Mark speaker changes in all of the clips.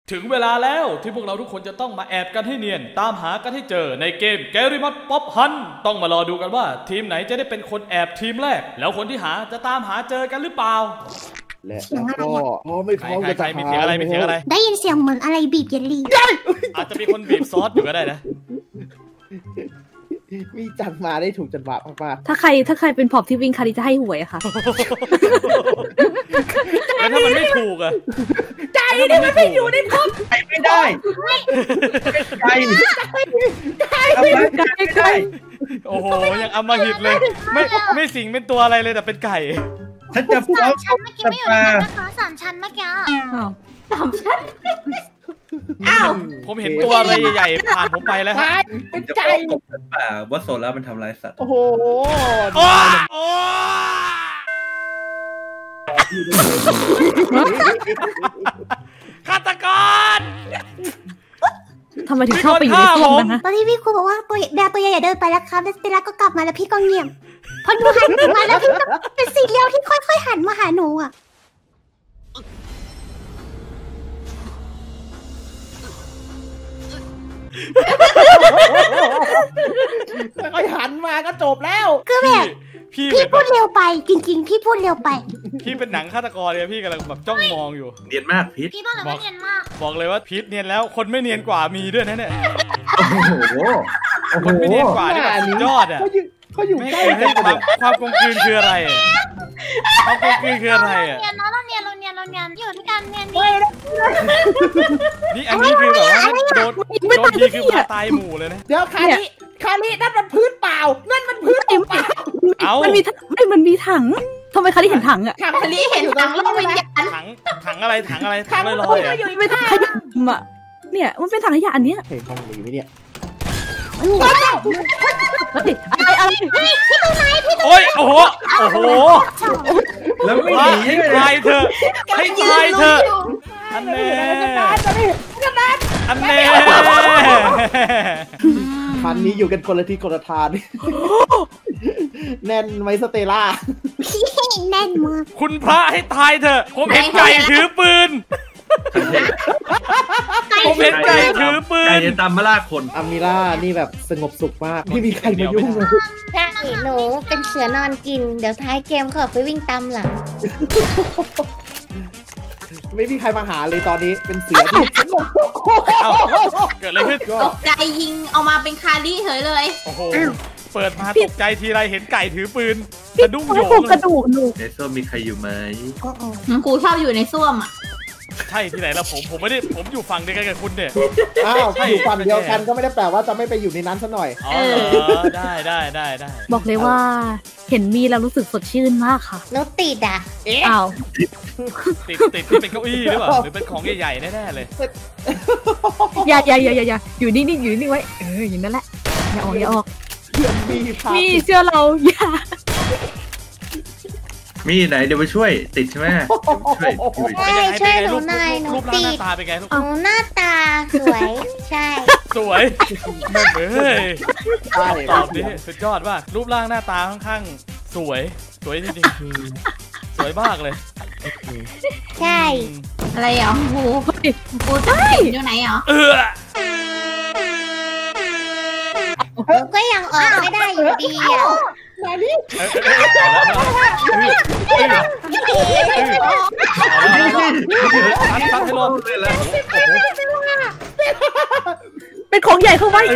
Speaker 1: ถึงเวลาแล้วที่พวกเราทุกคนจะต้องมาแอบกันให้เนียนตามหากันให้เจอในเกมแกริมัดป๊อปฮันต้องมารอดูกันว่าทีมไหนจะได้เป็นคนแอบทีมแรกแล้วคนที่หาจะตามหาเจอกันหรือเปล่า
Speaker 2: และก็ไม่พร้อมจะ
Speaker 1: มีเสียงอะไร
Speaker 3: ได้ยินเสียงเหมือนอะไรบีบเยลลี่
Speaker 1: อาจจะมีคนบีบซอสอยู่ก็ได้นะ
Speaker 2: มีจังมาได้ถูกจังหวะมาก
Speaker 4: ๆถ้าใครเป็นพอบที่วิ่งคาริจะให้หวยอะค่ะ
Speaker 1: แล้วถ้ามันไม่ถูกอะ
Speaker 2: ใจเนี่ยมันไม่อยู่ในพอบไม่ได้ใจ
Speaker 1: โอ้โหยังอำมหิตเลยไม่สิงเป็นตัวอะไรเลยแต่เป็นไก่
Speaker 3: ฉันจะฟ้องฉันเมื่อกี้ไม่อยู่ในนั้นนะคะ3 ชั้นเมื่อกี้3 ชั้น
Speaker 1: อ้าวผมเห็นตัวอะไรใหญ่ๆผ่านผมไปแล้วครับ
Speaker 2: เป็นไก่
Speaker 5: ป่าว่าโซล่ามันทำลายสัตว์
Speaker 2: โอ้โห
Speaker 1: ฆาตกร
Speaker 4: ทำไมถึงเข้าไปอยู่ในส้วมนะ
Speaker 3: ตอนที่พี่ครูบอกว่าตัวใหญ่ๆเดินไปแล้วครับแล้วเสร็จแล้วก็กลับมาแล้วพี่ก็เงียบพอหนูหันมาแล้วพี่ก็เป็นสีเลี้ยวที่ค่อยๆหันมาหาหนูอ่ะ
Speaker 2: ค่อยหันมาก็จบแล้ว
Speaker 3: คือแบบพี่พูดเร็วไปจริงๆพี่พูดเร็วไป
Speaker 1: พี่เป็นหนังฆาตกรเลยพี่กำลังแบบจ้องมองอยู่
Speaker 5: เนียนมากพีท
Speaker 3: พี่บอกเลยว่าเนียนมาก
Speaker 1: บอกเลยว่าพีทเนียนแล้วคนไม่เนียนกว่ามีด้วยนะเนี่ย
Speaker 5: โอ้โห
Speaker 1: คนไม่เนียนกว่านี่แบบสุดยอดอ่ะ
Speaker 2: เขาอยู่ใกล้
Speaker 1: ความกลมกลืนคืออะไรความกลมกลืนคืออะไรอ่ะ
Speaker 3: เราเนียนอยู่ด้วยกันเนียน
Speaker 1: นี่อันนี้คือแบบว่าโดนทีคือมาตายหมู่เลยนะ
Speaker 2: เดี๋ยวคารินั่นมันพื้นเปล่านั่นมันพื้นเปล่า
Speaker 4: มันมีถังทำไมคาริเห็นถังอะ
Speaker 3: คาริเห็นถังแล้ววิญญาณ
Speaker 1: ถังอะไรลอยอ่ะ
Speaker 4: ไม่ถังขยะอะเนี่ยมันเป็นถังขยะอันเนี้ย
Speaker 2: เห็นห้องนี้ไหมเนี่ย
Speaker 4: อะไร
Speaker 3: พี่ตรงไหน
Speaker 1: โอ้ยโอ้โห
Speaker 5: แล้วไม่หนี
Speaker 1: ให้ตายเถอะอันเน่
Speaker 2: คันนี้อยู่กันคนละที่คนละทางแน่นไหมสเตล่า
Speaker 3: แน่นมาก
Speaker 1: คุณพระให้ตายเถอะผมเห็นไก่ถือปืนผมเห็นไก่ถือปืน
Speaker 5: ไก่จะตามมาล่าคน
Speaker 2: อามิล่านี่แบบสงบสุขมากไม่มีใครมายุ่งเลย
Speaker 3: ใช่หนูเป็นเสือนอนกินเดี๋ยวท้ายเกมขอไปวิ่งตามหลัง
Speaker 2: ไม่มีใครมาหาเลยตอนนี้เป็นเสือที่
Speaker 1: เกิดอะไรขึ้น
Speaker 3: ตกใจยิงเอามาเป็นคาริเฉยเลย
Speaker 1: โอ้โหเปิดมาตกใจทีไรเห็นไก่ถือปืนกระดุ้งโยง
Speaker 4: กระดูกหนู
Speaker 5: ในส้วมมีใครอยู่ไหม
Speaker 3: ครูชอบอยู่ในส้วมอ่ะ
Speaker 1: ใช่ที่ไหนแล้วผมไม่ได้ผมอยู่ฝั่งเดียวกันกับคุณเนี่ย
Speaker 2: อ้าวอยู่ฝั่งเดียวกันก็ไม่ได้แปลว่าจะไม่ไปอยู่ในนั้นซะหน่อย
Speaker 1: ได้
Speaker 4: บอกเลยว่าเห็นมีแล้วรู้สึกสดชื่นมากค่ะ
Speaker 3: แล้วติดอ่ะ
Speaker 4: อ้าว
Speaker 1: ติดที่เป็นเก้าอี้หรือเปล่าหรือเป็นของใหญ่ๆแน่ๆเลย
Speaker 4: อย่าอยู่นิ่งไว้อย่างนั้นแหละอย่าออกมีเชื่อเราอย่า
Speaker 5: มีไหนเดี๋ยวไปช่วยติดใช่ไหม
Speaker 3: ช่วยหนูหน่อยหนูติด
Speaker 1: หน้าตาเป็นไงลูก
Speaker 3: หน้าตาสวยใช่
Speaker 1: สวยตอบดิสุดยอดว่ารูปร่างหน้าตาค่อนข้างสวยจริงๆสวยมากเลย
Speaker 3: ใช่อะไรเหรอกูจะอยู่ไหนเหรอก็ยังออกไม่ได้อยู่ดีอ่ะมาดิ
Speaker 4: เป็นของใหญ่เข้าไว้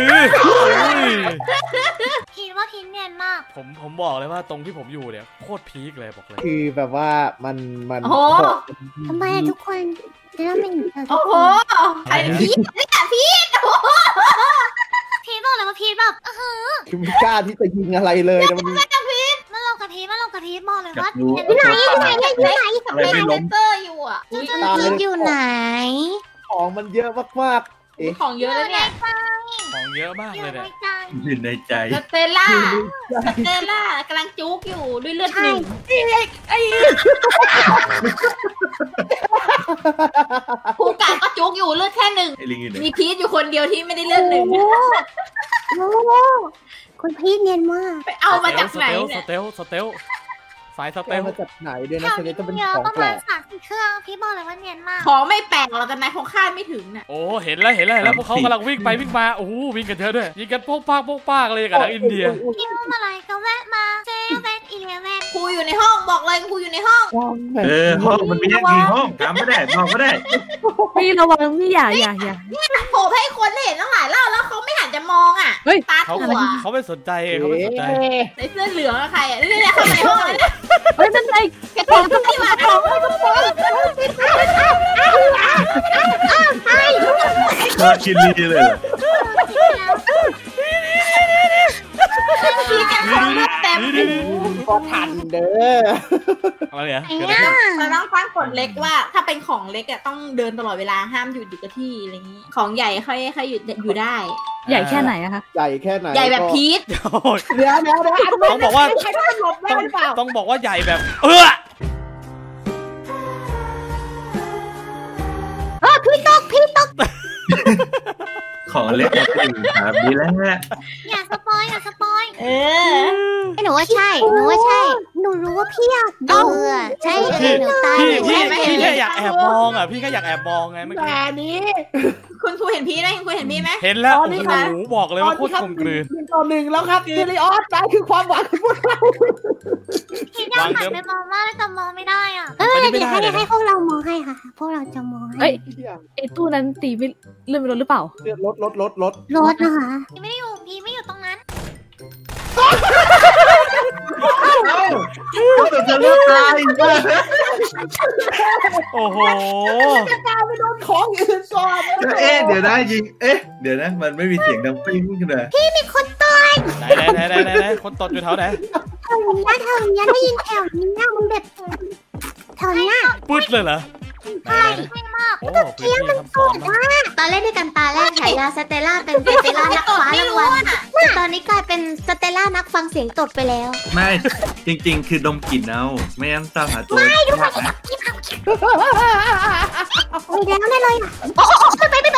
Speaker 3: คิดว่าพินเนียนมาก
Speaker 1: ผมบอกเลยว่าตรงที่ผมอยู่เนี่ยโคตรพีคเลยบอกเลย
Speaker 2: คือแบบว่ามัน
Speaker 3: โอ้ทำไมทุกคนแล้วมันโอ้โหไอ้พีทพีทบอกเลยว่าพีทแบบ
Speaker 2: คือไม่กล้าที่จะยิงอะไรเลย
Speaker 3: มันลงกระพีทบอกเลยว่าที่ไหนสเปซเตอร์อยู่อ่ะพีทอยู่ไหน
Speaker 2: ของมันเยอะมาก
Speaker 3: ของเยอะแล้วเนี่ย
Speaker 1: ของเยอะมากเลยเนี่ย
Speaker 5: อยู่ในใจ
Speaker 3: สเตล่ากำลังจุกอยู่ด้วยเลือดหนึ่งผู้กาก็จุกอยู่เลือดแค่หนึ่งมีพีทอยู่คนเดียวที่ไม่ได้เลือดหนึ่งคุณพีทเนียนมากไปเอามาจากไหนเนี่ย
Speaker 1: สเตลสายสเตล
Speaker 2: มาจากไหนด้วยนะเชนนี่ต้องเป็นของแปลก
Speaker 3: เครื่องพี่บอกเลยว่าเนียนมาก
Speaker 6: ของไม่แปลกหรอกแต่นายคงคาดไม่ถึงน่ะ
Speaker 1: โอ้เห็นแล้วพวกเขากำลังวิ่งไปวิ่งมาโอ้วิ่งกันเยอะด้วยยิงกันโป๊กปากเลยกับทางอินเดีย
Speaker 3: พี่รู้อะไรก็แวะมาเซเว่นอีเลฟเว่น
Speaker 6: ครูอยู่ในห้องบอกเลยครูอยู่ในห้อง
Speaker 5: ห้องมันมีแค่กี่ห้องจำไม่ได้บอกก็ได้
Speaker 4: พี่ระวังพี่อย่า
Speaker 6: ผมให้คนเห็นตั้งหลายรอบแล้วเขาไม่หันจะมองอ่ะ
Speaker 4: เฮ้ย
Speaker 6: ตา
Speaker 1: เขา
Speaker 6: ถั่ว
Speaker 1: เขาไม่สนใจเขาไม่สนใจ
Speaker 6: ในเสื้อเหลืองอะใครอ่ะนี่เข้ามาในห้องเลย
Speaker 4: เฮ้ยนั่นไง
Speaker 6: แกโกงที่มาโกง
Speaker 5: ชอบชิลลี่เลย
Speaker 6: พี่แกของเต็ม
Speaker 2: ก็ทันเด้อ
Speaker 1: อะไรเนี่ย
Speaker 6: เราต้องตั้งกฎเล็กว่าถ้าเป็นของเล็กอะต้องเดินตลอดเวลาห้ามหยุดอยู่กับที่อะไรอย่างนี้ของใหญ่ค่อยอยู่ได้
Speaker 4: ใหญ่แค่ไหนอะคะ
Speaker 2: ใหญ่แค่ไหน
Speaker 6: ใหญ่แบบพีช
Speaker 2: เดี๋ยว
Speaker 1: ต้องบอกว่า
Speaker 2: ใครต้องหลบได้หรือเปล่า
Speaker 1: ต้องบอกว่าใหญ่แบบ
Speaker 3: พี่ตก
Speaker 5: ของเล็กก็คือครับดีแล้ว
Speaker 3: อย่าสปอย
Speaker 6: เออ
Speaker 3: หนูว่าใช่หนูรู้ว่าพี่อยากดูอะใช่หนูตาย
Speaker 1: พี่แค่อยากแอบมองอ่ะพี่แค่อยากแอบมองไงเมื่อกี้
Speaker 2: แต่นี้
Speaker 6: คุณครูเห็นพีชไหมคุณครูเห็นพีชไหม
Speaker 1: เห็นแล้วโอ้โหบอกเลยว่าโคตรกลมกลืน
Speaker 2: 1-1แล้วครับซิริออสนายคือความหวังของพวกเรา
Speaker 3: พี่อยากหันไปมองมากแต่มองไม่ได้อ่ะเดี๋ยวให้พวกเรามองให้ค่ะพวกเราจะมองให้
Speaker 4: เอ้ยไอ้ตู้นั้นตีไม่เลื่อนไปรถหรือเปล่า
Speaker 2: รถ
Speaker 3: รถนะคะพี่ไม่อยู่ตรงนั้น
Speaker 5: จะเลือกตาย
Speaker 1: โอ้โห
Speaker 2: จะกลายไปโดนของอื่นก่อน
Speaker 5: เดี๋ยวนะยิงเดี๋ยวนะมันไม่มีเสียงดังปิ้งขึ้นเลย
Speaker 3: พี่มีคนตาย
Speaker 1: ไหนคนตดอยู่แถวไหน
Speaker 3: แถวนี้ได้ยินแถวนี้มันแบบแถวนี้
Speaker 1: ปึ๊ดเลยเหรอ
Speaker 3: ใช่มาก
Speaker 1: โอ้พื้นที่ทับซ้อน
Speaker 3: ตอนเล่นด้วยกันตาแรกฉายาสเตล่าเป็นสเตล่านักฟ้ารางวัลแต่ตอนนี้กลายเป็นสเตล่านักฟังเสียงตดไปแล้ว
Speaker 5: ไม่จริงๆ คือดมกลิ่นเอาไม่งั้นตามหาตัว
Speaker 3: ไม่ดูไปแล้วได้เลยโอ้ไปแล้ว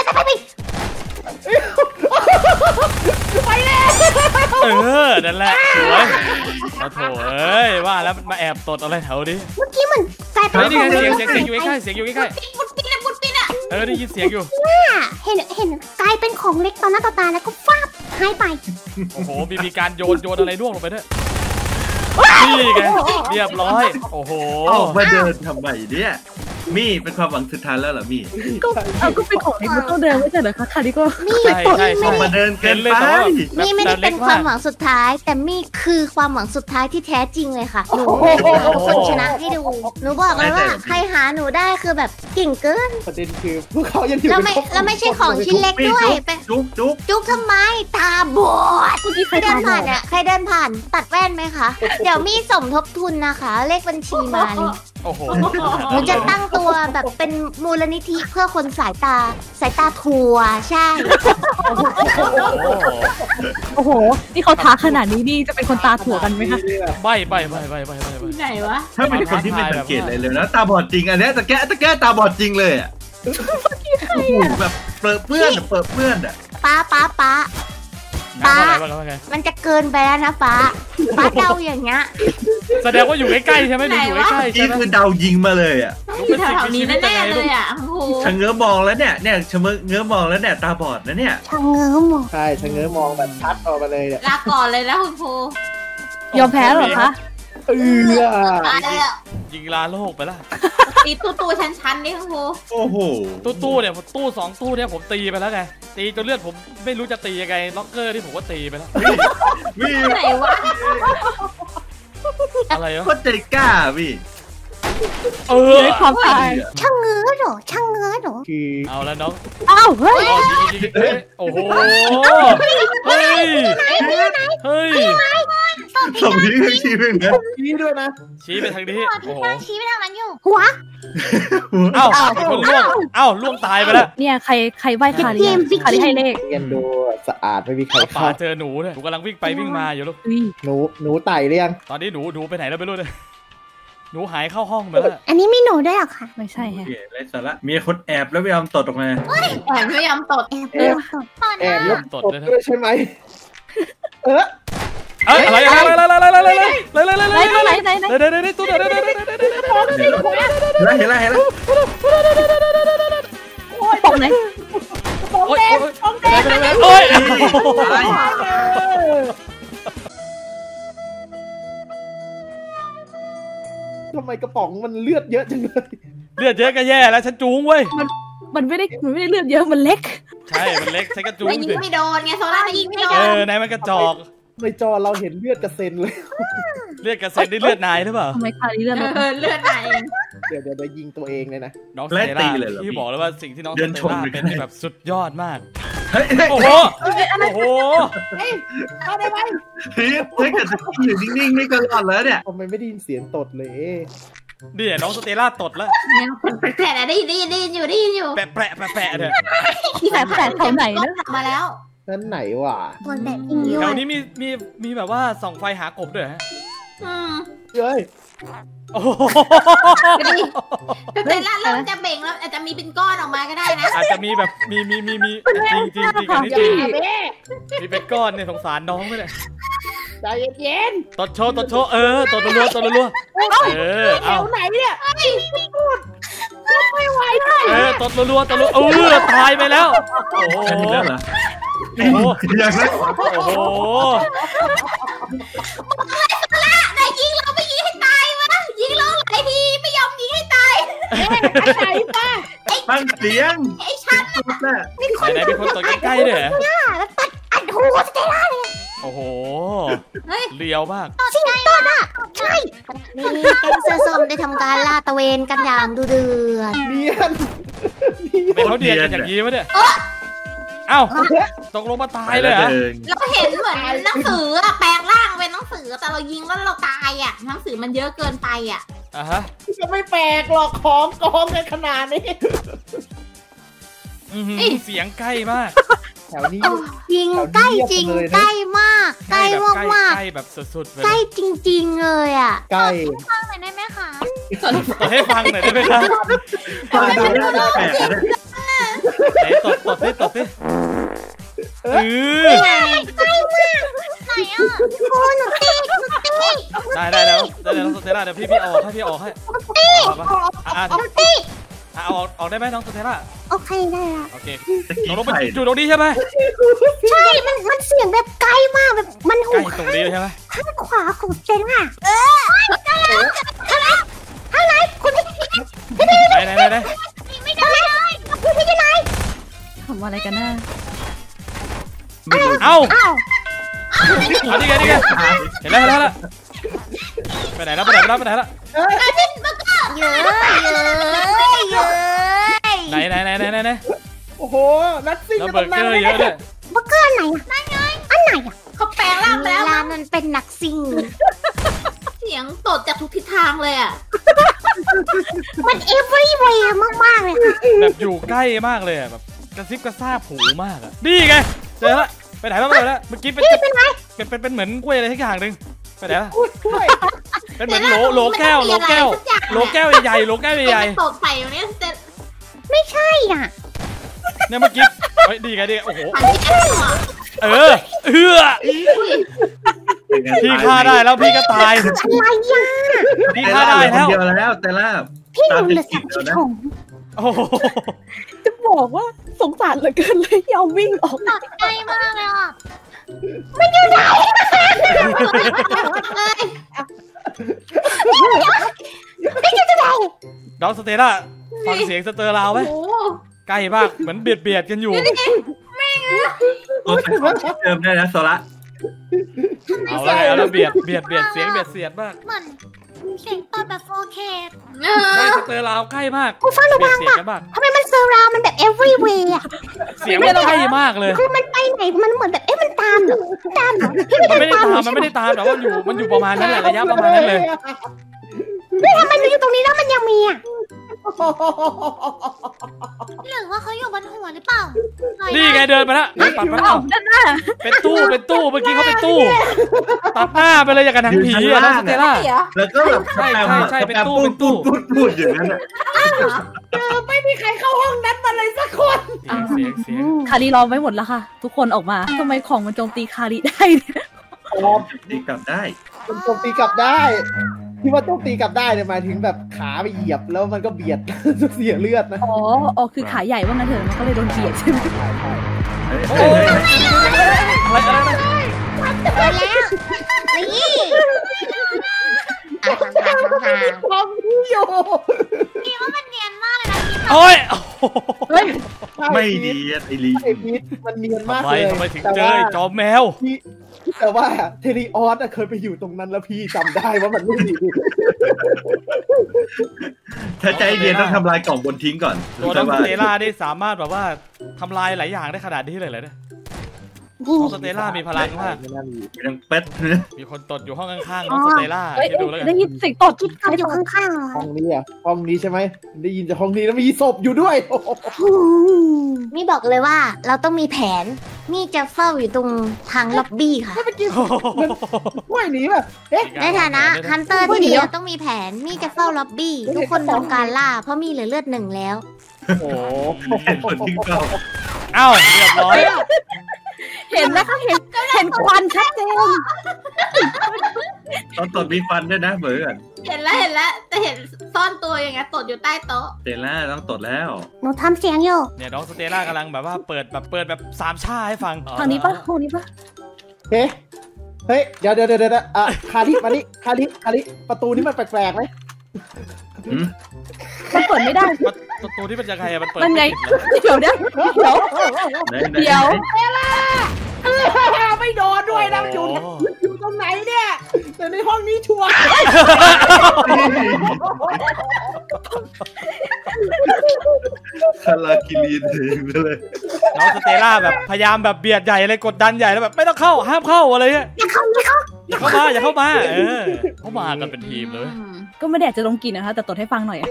Speaker 1: นั่นแหละสวยโอ้โถเอ้ยว่าแล้วมาแอบตดอะไรแถวนี้
Speaker 3: เมื่อกี้เหมือนกลายเป็น
Speaker 1: นี่ไงเสียงอยู่ใกล้เสียงอยู่ใกล้
Speaker 6: ปุดปินอะ
Speaker 1: ได้ยินเสียงอยู่
Speaker 3: เห็นกลายเป็นของเล็กตอนหน้าต่อตาแล้วก็ฟาบหายไป
Speaker 1: โอ้โหมีการโยนอะไรร่วงลงไปด้วยนี่ไงเรียบร้อยโอ้โห
Speaker 5: ออกมาเดินทำไมเนี่ยมี่เป็นความหวังสุดท้ายแล้วเหรอมี่
Speaker 4: ก็เป็นของเล็กมันต้องเดินไม่ใช่เหรอคะค่ะนี่ก็
Speaker 1: ใช่
Speaker 5: ออกมาเดินเกินไป
Speaker 3: นี่ไม่ได้เป็นความหวังสุดท้าย แต่มี่คือความหวังสุดท้ายที่แท้จริงเลยค่ะหนูคนชนะให้ดูหนูบอกเลยว่าใครหาหนูได้คือแบบเก่งเกิน
Speaker 2: ประเด็นคือพวกเขายังอยู่
Speaker 3: แล้วไม่ใช่ของชิ้นเล็กด้วยไป จุ๊บทำไมตาบอดใครเดินผ่านอ่ะใครเดินผ่านตัดแว่นไหมคะเดี๋ยวมี่สมทบทุนนะคะเลขบัญชีมาเลย
Speaker 1: โอ้โห
Speaker 3: หนูจะตั้งตัวแบบเป็นมูลนิธิเพื่อคนสายตาถั่วใช่
Speaker 4: โอ้โหนี่เขาท้าขนาดนี้นี่จะเป็นคนตาถั่วกันไหมคะ
Speaker 1: ใบ
Speaker 6: ไหนวะ
Speaker 5: ถ้าเป็นคนที่ไม่สังเกตเลยนะตาบอดจริงอันนี้ตะแกตาบอดจริงเลยอ่ะแบบเปิดเพื่อนอ่ะ
Speaker 3: ป้ามันจะเกินไปแล้วนะป้าเดาอย่างเงี้ย
Speaker 1: แสดงว่าอยู่ใกล้ๆใช่ไหมอยู่ใกล้ๆใช่
Speaker 5: นี่
Speaker 1: ไหม
Speaker 5: คือเดายิงมาเลยอ่ะ
Speaker 6: อยู่แถวๆนี้แน่ๆเลยอ่ะโอ้โห
Speaker 5: ชะเง้อมองแล้วเนี่ยชะเง้อมองแล้วเนี่ยตาบอดนะเนี่ย
Speaker 3: ชะเง้อมอง
Speaker 2: ใช่ชะเง้อมองแบบชัดออกมาเลยเนี่ย
Speaker 6: ลาก่อนเลยนะคุณครู
Speaker 4: ยอมแพ้เหรอคะ
Speaker 6: ตายเลยอ่ะ
Speaker 1: ยิงลาโลกไปละ
Speaker 6: ตีตู้ชั้นๆนี่คุณครู
Speaker 5: โอ้โห
Speaker 1: ตู้เนี่ยตู้2ตู้เนี่ยผมตีไปแล้วไงตีจนเลือดผมไม่รู้จะตียังไงล็อกเกอร์ที่ผมก็ตีไปแล้ว
Speaker 5: วี่
Speaker 6: ไหนวะ
Speaker 1: อะไรวะ
Speaker 5: โคตรใจกล้าวี่
Speaker 4: ความตาย
Speaker 3: ชะเง้อเหรอ
Speaker 2: คือ
Speaker 1: เอาแล้วน้อง
Speaker 4: อ้าวเฮ้ย
Speaker 1: ยิงโอ้โหเฮ้ย
Speaker 5: สมนี้คือชีวิตนะ
Speaker 2: ชี้ด้วยนะ
Speaker 1: ชี้ไปทางนี้โอ้โห
Speaker 3: ชี้ไปทางนั้นอยู่หัว
Speaker 1: เอ้าคนล่วงล่วงตายไปแล้ว
Speaker 4: เนี่ยใครไหว้คาริให้เลข
Speaker 2: เรียนดูสะอาดไม่มีใคร
Speaker 1: ป่า
Speaker 2: เข้า
Speaker 1: เจอหนูเนี่ยหนูกำลังวิ่งไปวิ่งมาอยู่ลูก
Speaker 2: หนูไต่เรียง
Speaker 1: ตอนนี้หนูไปไหนแล้วไม่รู้เลยหนูหายเข้าห้องไปแล้ว
Speaker 3: อันนี้มีหนูด้วยหรอคะ
Speaker 4: ไม่ใช่ฮะ
Speaker 5: ไรสาระมีคนแอบแล้วไม่ยอมตดออกมา
Speaker 6: แอบไม่ยอมตด
Speaker 3: แอบ
Speaker 2: แอบแล้วตดด้วยใช่ไหม
Speaker 1: อะไรตู้ไหน
Speaker 5: เห็นแล้ว
Speaker 4: ปองไหน
Speaker 1: โอ้ย
Speaker 2: ทำไมกระป๋องมันเลือดเยอะจังเลย
Speaker 1: เลือดเยอะก็แย่แล้วฉันจูงเว้ย
Speaker 4: มันไม่ได้เลือดเยอะมันเล็ก
Speaker 1: ใช่มันเล็กใช้กระจูง
Speaker 6: ยิงไม่โดนไงโซล่ายิงไม่โดน
Speaker 1: นายมันกระจอก
Speaker 2: ในจอเราเห็นเลือดกระเซ็นเลย
Speaker 1: เลือดกระเซ็นได้เลือดนายหรือเปล่า
Speaker 4: ทำไมคาริเลือด
Speaker 6: นาย
Speaker 2: เดี๋ยวยิงตัวเองเลยนะ
Speaker 1: น้องสเตล่าที่บอกเลยว่าสิ่งที่น้องสเตล่าเป็นแบบสุดยอดมากโอ้โห
Speaker 6: เข้าได้ไหม
Speaker 5: ถ้าเกิดอยู่นิ่งๆนี่ก็รอดแล้วเนี่ย
Speaker 2: ทำไมไม่ได้ยินเสียงตดเลย
Speaker 1: นี่น้องสเตล่าตดแล้ว
Speaker 6: แปะได้ยินอยู่
Speaker 1: แปะเถอะ
Speaker 4: ที่แปะแถวไหนนะ
Speaker 6: มาแล้ว
Speaker 2: นั่นไหนวะ
Speaker 1: แถวนี้มีแบบว่าส่องไฟหากบด้วยฮะ
Speaker 2: เฮ้ย
Speaker 1: โอ้
Speaker 6: แต่ละเริ่มจะเบ่งแล้วอาจจะมีเป็นก้อนออกมาก็ได้นะ
Speaker 1: อาจจะมีแบบมีจริงอันนี้จริงมีเป็นก้อนเนี่ยสงสารน้องไม่ได้
Speaker 2: ใจเย็น
Speaker 1: ตดโชว์ตดรัวเอา
Speaker 6: ไหนเนี่ยไม่พูดไม่ไหว
Speaker 1: เลยตดรัวตายไปแล้วโอ้โห
Speaker 5: อย่างนั้น
Speaker 1: โอ้โห
Speaker 6: แต่ยิงเราไม่ยิงให้ตายวะยิงเราหลายทีไม่ยอมยิงให้ตายไอ้ไหนป้า
Speaker 5: ตั้งเสียง
Speaker 6: ไอ้ฉัน
Speaker 1: มีคนไหนเป็นคนตดใกล้ๆเลย
Speaker 3: แล้วตัดอัดหัวสเตล่าเลย
Speaker 1: โอ้โหเลียวมาก
Speaker 3: จริงต้นอ่ะใช่นี่เป็นเสื้อส้มได้ทำการลาตะเวนกันอย่างดูเดือด
Speaker 2: เนียน
Speaker 1: เป็นเขาเดียนกันอย่างนี้ไหมเนี่ยเอ้าตกลงมาตายเลยเหรอ
Speaker 6: เราเห็นเหมือนหนังสือแปลงร่างเป็นหนังสือแต่เรายิงแล้วเราตายอ่ะหนังสือมันเยอะเกินไปอ่ะ
Speaker 1: ฮะ
Speaker 2: จะไม่แปลกหรอกของกองกันขนาดนี้
Speaker 1: เสียงใกล้มาก
Speaker 2: แถวนี้
Speaker 3: ยิงใกล้จริงใกล้มากใกล้มาก
Speaker 1: ใกล้แบบสุดๆ
Speaker 3: ใกล้จริงๆเลยอ่ะ
Speaker 2: ใกล้
Speaker 3: ฟังหน่อยได้ไหมคะ
Speaker 1: ให้ฟังหน่อยได้ไหมครับไหนตดสิ
Speaker 3: ใกล้มากไหนอ่ะโอ้หนูตี
Speaker 1: ได้แล้วน้องสเตล่าเดี๋ยวพี่ออกให้ออกได้ไหมน้องสเตล่า
Speaker 3: โอเคได้ละ
Speaker 1: โอเคตกลงไปอยู่ตรงนี้ใช่ไหม
Speaker 3: ใช่มันเสียงแบบไกลมากแบบมันหู
Speaker 1: ตรงนี้ใช่ไหม
Speaker 3: ข้างขวาของเจนอ่ะอะไรคุณ
Speaker 1: ไหน
Speaker 3: ไม่ได้เลยคุณพี่ยังไง
Speaker 4: ทำอะไรกันน่ะ
Speaker 1: เอานี่ไงเห็นแล้วไปไหนแล้ว
Speaker 3: เยอะ
Speaker 1: ไหน
Speaker 2: โอ้โหนักซิ่ง
Speaker 1: เบอร์เกอร์เยอะเลย
Speaker 3: เบอร์เกอร์ไหนอันไหน
Speaker 6: เขาแปลงร่างแล้ว
Speaker 3: มันเป็นนักซิ่ง
Speaker 6: เสียงตดจากทุกทิศทางเลยอ่ะ
Speaker 3: มัน everywhere มากๆเลย
Speaker 1: แบบอยู่ใกล้มากเลยแบบกระซิบกระซาบหูมากอ่ะนี่ไงเจอละไปไหนแล้วเมื่อกี้เป็นเหมือนกล้วยอะไรทุกอย่างนึงไปไหนละเป็นเหมือนโหลแก้วใหญ่โหลแก้วใหญ่
Speaker 6: ตกใส่ตรงนี้
Speaker 3: ไม่ใช่อ่ะ
Speaker 1: เนี่ยเมื่อกี้ดีไงโอ้โหพี่ฆ่าได้แล้วพี่ก็ตาย
Speaker 3: อะไรอ่ะ
Speaker 1: พี่ฆ่าได้
Speaker 5: แล้วแต่ละ
Speaker 3: พี่ลุงเลยสักทีของ
Speaker 1: โอ้
Speaker 4: จะบอกว่าสงสารเหลือเกินเลยยอมวิ่งออก
Speaker 3: ตัดใจมากเลยอ่ะไม่อยู่ไหนไม่อยู่ไหน
Speaker 1: น้องสเตล่าฟังเสียงสเตอร์ลาวไหมใกล้มากเหมือนเบียดกันอยู่
Speaker 5: เติมได้นะโซล่า
Speaker 1: เอาแล้วเบียดเสียงเสียดมาก
Speaker 3: เหมือนเสียงตอนแบบ 4K
Speaker 1: ใช่สเตอร์ลาวใกล้มาก
Speaker 3: ฟังระวังป่ะทำไมมันเซอร์ราวมันแบบ everywhere อ่ะ
Speaker 1: เสียงมันใกล้มากเลย
Speaker 3: คือมันไปไหนมันเหมือนแบบมันตามเหรอ
Speaker 1: มันไม่ได้ตามแต่ว่ามันอยู่ประมาณนั้นแหละระยะประมาณนั้นเลย
Speaker 3: นี่ทำไมมันอยู่ตรงนี้แล้วมันยังมีอ่ะหรือว่าเขาอยู่บนหัวหรือเปล่า
Speaker 1: นี่ไงเดินมาแล้วปัดมาแล้วเป็นตู้เมื่อกี้เขาเป็นตู้ตัดหน้าไปเลยอย่างกับหนังผีอะน้องสเตล่า
Speaker 5: แล้วก็แบบ
Speaker 1: ใช่เป็นตู้
Speaker 5: พูดอย่างนั้น
Speaker 6: ไม่มีใครเข้าห้องนั้นมาเลยสักคน
Speaker 1: เสียง
Speaker 4: คารีรอไว้หมดแล้วค่ะทุกคนออกมาทำไมของมันโจมตีคารีได้
Speaker 5: ตีกลับได้
Speaker 2: มันโจมตีกลับได้ที่ว่าโจมตีกลับได้เนี่ยหมายถึงแบบขาไปเหยียบแล้วมันก็เบียด เสียเลือดนะ
Speaker 4: อ๋อคือขาใหญ่ว่างั้นเถอะมันก็เลยโดนเบียดใช่ไหม
Speaker 5: เฮ้ย
Speaker 1: อะไร
Speaker 3: ไปแล้วนี่ห่าง
Speaker 2: พร้อมอยู่
Speaker 3: ๆนี่ว่ามันเนียนมากเลยนะ
Speaker 1: โอ้ย
Speaker 4: เฮ้ย
Speaker 5: ไม่ดีไอ้ลิง
Speaker 2: ไอ้พีทมันเนียนมาก
Speaker 1: ทำไม
Speaker 2: เลย
Speaker 1: ทำไมถึงเจอไอ้จอมแมว
Speaker 2: แต่ว่าเทริออสเคยไปอยู่ตรงนั้นแล้วพี่จำได้ว่ามันไม่ดี
Speaker 5: ถ้าใจเย็นต้องทำลายกล่องบนทิ้งก่อน
Speaker 1: ตัวน้องสเตล่านี่สามารถแบบว่าทำลายหลายอย่างได้ขนาดนี้เลยเหรอเนี่ยน้องสเตล่ามีพลังมาก
Speaker 5: ยังเป็ด
Speaker 1: มีคนตดอยู่ห้องข้างๆน้องสเตล่า
Speaker 4: เฮ้ย
Speaker 1: คิดดูแล้วกัน
Speaker 4: ได้ยินเสียงตด
Speaker 3: ใครอยู่ข้างๆ
Speaker 2: ห้องนี้ห้องนี้ใช่ไหมได้ยินจากห้องนี้แล้วมีศพอยู่ด้วยโอ้โห
Speaker 3: มี่บอกเลยว่าเราต้องมีแผนมี่จะเฝ้าอยู่ตรงทางล็อบบี้ค่ะ
Speaker 2: เมื่อกี้มันว่ายหนีป่ะเอ๊ะ
Speaker 3: ในฐานะฮันเตอร์ที่ดีเราต้องมีแผนมี่จะเฝ้าล็อบบี้ทุกคนทำการล่าเพราะมี่เหลือเลือด1แล้ว
Speaker 2: โอ้โห
Speaker 5: เห็นคนทิ้งเก่า
Speaker 1: เอ้าเรียบร้อย
Speaker 4: เห็นนะคะเห็นควันชัดเจน
Speaker 5: ตอนตดมีฟันด้วยนะเบอร์กัน
Speaker 6: เห็นแล้วแต่เห็นซ่อนตัวอย่างเงี้ยตดอยู่ใต้โต๊ะ
Speaker 5: เตล่าต้องตดแล้ว
Speaker 3: หนูทำเสียงอยู่
Speaker 1: เนี่ยน้องสเตล่ากำลังแบบว่าเปิดแบบสามชาให้ฟัง
Speaker 4: ทางนี้ปะห้องนี้ปะ
Speaker 2: เฮ้ยเดี๋ยวคาริมานี่คาริประตูนี้มันแปลกๆไหม
Speaker 4: มันเปิดไม่ได้
Speaker 1: ประตูที่มันยังไงอะมันเปิด
Speaker 4: มันไง
Speaker 1: ม่ติดเหรอ
Speaker 4: เดี๋ยวนะ
Speaker 2: ไม่โดนด้วยนะอยู่ตรงไหนเนี่ยแต่ในห้องนี้ชัวร์
Speaker 5: คาราคิรีนเลย
Speaker 1: น้องสเตล่าแบบพยายามแบบเบียดใหญ่เลยกดดันใหญ่แล้วแบบไม่ต้องเข้าห้ามเข้าอะไรเงี้ยอย่าเข้ามาเขามากันเป็นทีมเลย
Speaker 4: ก็ไม่ได้จะลงกินนะคะแต่ตดให้ฟังหน่อยอะ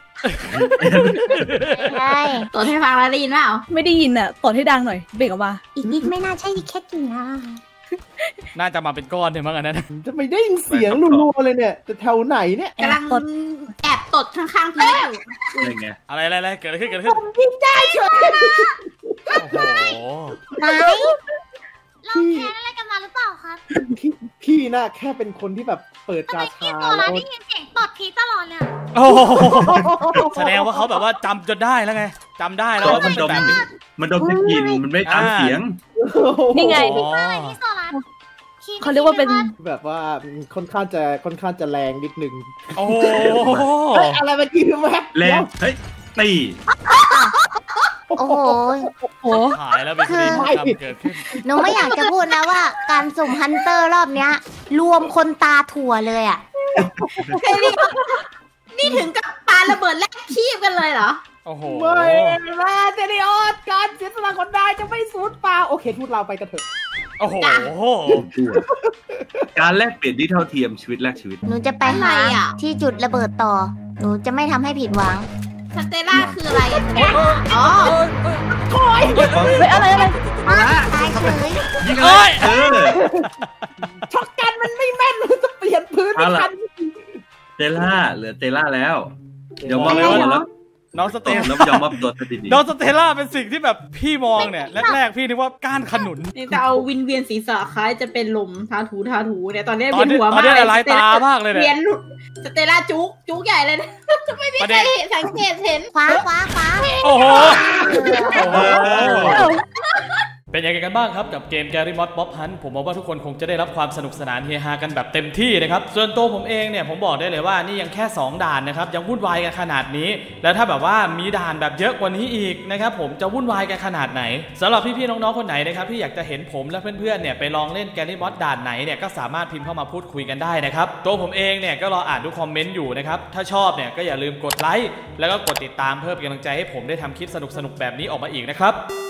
Speaker 3: ใช่
Speaker 6: ตดให้ฟังแล้วได้ยินเปล่า
Speaker 4: ไม่ได้ยินอะตดให้ดังหน่อยเบ่งออกมา
Speaker 3: อีกนิดไม่น่าใช่แค่กินนะ
Speaker 1: น่าจะมาเป็นก้อนเนี่ยมั้งอันนั้น
Speaker 2: จะไม่ได้ยินเสียงรัวๆเลยเนี่ยแต่แถวไหนเนี่ย
Speaker 6: กำลังแอบตดข้างๆพีทอยู่
Speaker 5: อะไรไง
Speaker 1: อะไรเกิดอะไรขึ้น
Speaker 2: ยิงได้เฉย
Speaker 1: โอ้โห
Speaker 3: ไหนเราแค้นอะไรกันมาหรือเปล่าครับ
Speaker 2: พี่น่ะแค่เป็นคนที่แบบเปิดกาชา
Speaker 3: ตัว
Speaker 2: แล้
Speaker 3: เรา
Speaker 2: ว
Speaker 3: ได้ยินเสียงตดพีตลอดเลย
Speaker 1: โอ้โหแสดงว่าเขาแบบว่าจำจนได้แล้วไงจำได้แล้วว่ามันเป็นแบบนี้
Speaker 5: มันดมได้กลิ่นมันไม่ตามเสียง
Speaker 4: นี่ไง
Speaker 1: อ๋อ
Speaker 3: อะไรที่โซลาร์
Speaker 4: เขาเรียกว่าเป็น
Speaker 2: แบบว่าค่อนข้างจะแรงนิดนึง
Speaker 1: โอ้โห
Speaker 2: อะไรเมื่อกี้แวบ
Speaker 5: แรงเฮ้ยตี
Speaker 3: โอ้โห
Speaker 4: โอ้
Speaker 1: หายแล้วเป็นคดีฆาตกรรมเกิดขึ้น
Speaker 3: หนูไม่อยากจะพูดนะว่าการสุ่มฮันเตอร์รอบเนี้ย รวมคนตาถั่วเลยอ่ะ
Speaker 6: นี่ถึงกับปาระเบิดแลกคีบกันเลยเหรอ
Speaker 1: โอ้โห
Speaker 2: ไม่มาเจนิออสการเสียสละคนได้จะไม่สูญเปล่าโอเคทูตเราไปกันเถอะ
Speaker 1: โอ้โห
Speaker 5: การแลกเปลี่ยนที่เท่าเทียมชีวิตแลกชีวิต
Speaker 3: หนูจะไปหา
Speaker 6: อะไรอ่ะ
Speaker 3: ที่จุดระเบิดต่อ หนูจะไม่ทำให้ผิดหวัง
Speaker 6: สเตล่าคืออะไรอ่ะอ๋อ
Speaker 4: เฮ้ยอะไร
Speaker 3: ตายเฉย
Speaker 5: ยิงเลย
Speaker 2: ช็อกกันมันไม่แม่นมันจะเปลี่ยนพื้นไม่ทัน
Speaker 5: เตล่าเหลือเตล่าแล้วเดี๋ยวมอบตัวแล้ว
Speaker 1: น้องสเตล
Speaker 5: แล้วยอมมอบตัวทันที
Speaker 1: น้องสเตล่าเป็นสิ่งที่แบบพี่มองเนี่ยแรกๆพี่นึกว่าก้านขนุน
Speaker 6: นี่จะเอาวินเวียนศีรษะคล้ายจะเป็นลมทาถูเนี่ยตอนนี้
Speaker 1: ตอ
Speaker 6: เวี
Speaker 1: น
Speaker 6: ยน
Speaker 1: นี้
Speaker 6: หัว
Speaker 1: ตอน
Speaker 6: มาก
Speaker 1: นี้
Speaker 6: เลย
Speaker 1: ลายตามากเลย
Speaker 6: เวี
Speaker 1: เนี่ย
Speaker 6: ยนสเตล่าจุกใหญ่เลยนะไม่มีใครสังเกตเห็น
Speaker 3: คว้า
Speaker 1: โอ้โห
Speaker 5: เออ
Speaker 1: เป็นยังไงกันบ้างครับกับเกม Garry Mod Mob Hunt ผมมองว่าทุกคนคงจะได้รับความสนุกสนานเฮฮากันแบบเต็มที่นะครับส่วนตัวผมเองเนี่ยผมบอกได้เลยว่านี่ยังแค่2ด่านนะครับยังวุ่นวายกันขนาดนี้แล้วถ้าแบบว่ามีด่านแบบเยอะกว่านี้อีกนะครับผมจะวุ่นวายกันขนาดไหนสำหรับพี่ๆน้องๆคนไหนนะครับที่อยากจะเห็นผมและเพื่อนๆเนี่ยไปลองเล่น Garry Mod ด่านไหนเนี่ยก็สามารถพิมพ์เข้ามาพูดคุยกันได้นะครับตัวผมเองเนี่ยก็รออ่านทุกคอมเมนต์อยู่นะครับถ้าชอบเนี่ยก็อย่าลืมกดไลค์แล้วก็กดติดตามเพื่อเป็นกำลังใจให้ผมได้ทำคลิปสนุกๆแบบนี้ออกมาอีกนะครับ